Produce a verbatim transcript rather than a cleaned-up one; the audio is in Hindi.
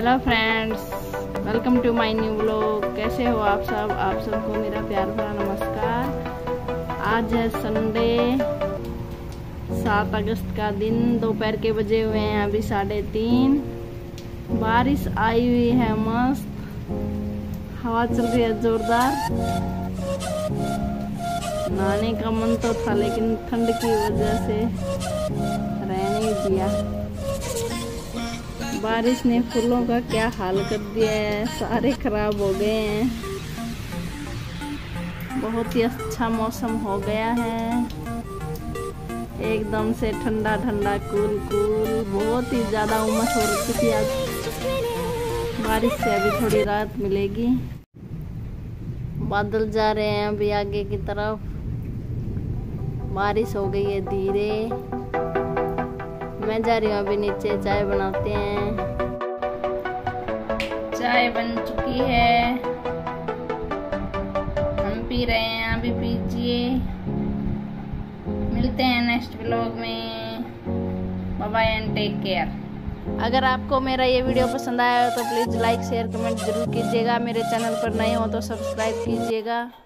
Hello friends, welcome to my new vlog. कैसे हो आप सब? आप सबको मेरा प्यार भरा नमस्कार। आज है संडे, सात अगस्त का दिन। दोपहर के बजे हुए हैं अभी साढ़े तीन। बारिश आई हुई है मस्त, हवा चल रही है जोरदार। नहाने का मन तो था लेकिन ठंड की वजह से रहने ही दिया। बारिश ने फूलों का क्या हाल कर दिया है, सारे खराब हो गए हैं। बहुत ही अच्छा मौसम हो गया है, एकदम से ठंडा ठंडा कूल कूल। बहुत ही ज़्यादा उमस हो रही थी आज, बारिश से अभी थोड़ी राहत मिलेगी। बादल जा रहे हैं अभी आगे की तरफ। बारिश हो गई है धीरे। मैं जा रही हूँ अभी नीचे, चाय बनाते हैं। चाय बन चुकी है, हम पी रहे हैं, अभी पीजिए। मिलते हैं नेक्स्ट व्लॉग में। Bye bye and take care. अगर आपको मेरा ये वीडियो पसंद आया हो तो प्लीज़ लाइक शेयर कमेंट जरूर कीजिएगा। मेरे चैनल पर नए हो तो सब्सक्राइब कीजिएगा।